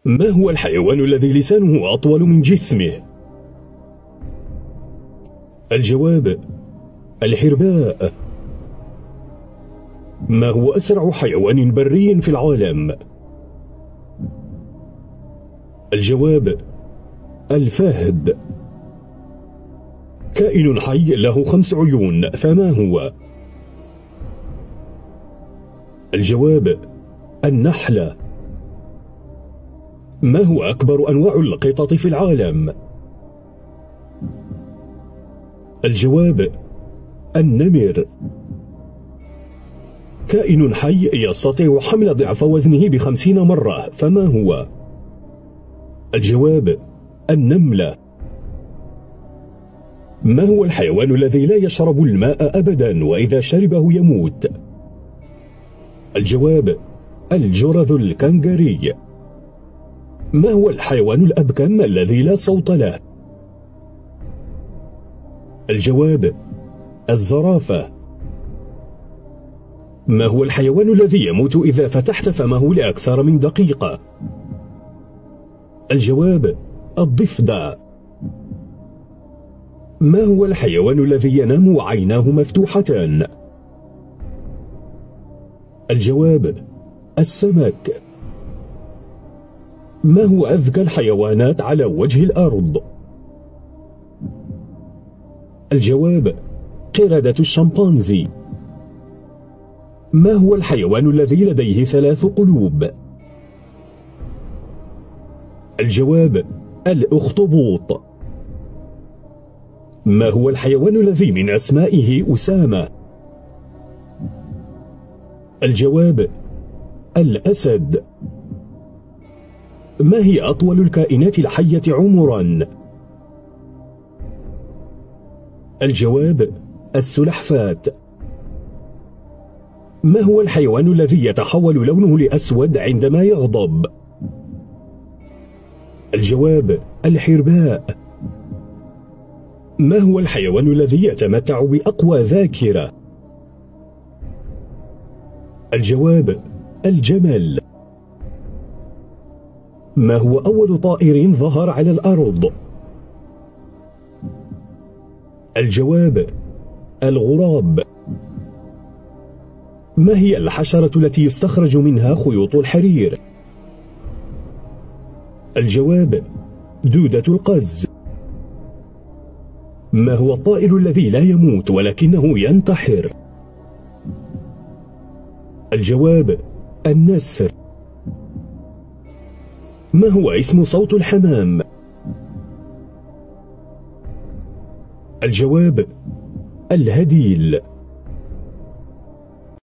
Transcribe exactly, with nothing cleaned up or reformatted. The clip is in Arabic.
ما هو الحيوان الذي لسانه أطول من جسمه؟ الجواب: الحرباء. ما هو أسرع حيوان بري في العالم؟ الجواب: الفهد. كائن حي له خمس عيون، فما هو؟ الجواب: النحلة. ما هو أكبر أنواع القطط في العالم؟ الجواب: النمر. كائن حي يستطيع حمل ضعف وزنه بخمسين مرة، فما هو؟ الجواب: النملة. ما هو الحيوان الذي لا يشرب الماء أبدا وإذا شربه يموت؟ الجواب: الجرذ الكنغري. ما هو الحيوان الأبكم الذي لا صوت له؟ الجواب: الزرافة. ما هو الحيوان الذي يموت إذا فتحت فمه لأكثر من دقيقة؟ الجواب: الضفدع. ما هو الحيوان الذي ينام وعيناه مفتوحتان؟ الجواب: السمك. ما هو أذكى الحيوانات على وجه الأرض؟ الجواب: قردة الشمبانزي. ما هو الحيوان الذي لديه ثلاث قلوب؟ الجواب: الأخطبوط. ما هو الحيوان الذي من أسمائه أسامة؟ الجواب: الأسد. ما هي أطول الكائنات الحية عمرا؟ الجواب: السلحفاة. ما هو الحيوان الذي يتحول لونه لأسود عندما يغضب؟ الجواب: الحرباء. ما هو الحيوان الذي يتمتع بأقوى ذاكرة؟ الجواب: الجمل. ما هو أول طائر ظهر على الأرض؟ الجواب: الغراب. ما هي الحشرة التي يستخرج منها خيوط الحرير؟ الجواب: دودة القز. ما هو الطائر الذي لا يموت ولكنه ينتحر؟ الجواب: النسر. ما هو اسم صوت الحمام؟ الجواب: الهديل.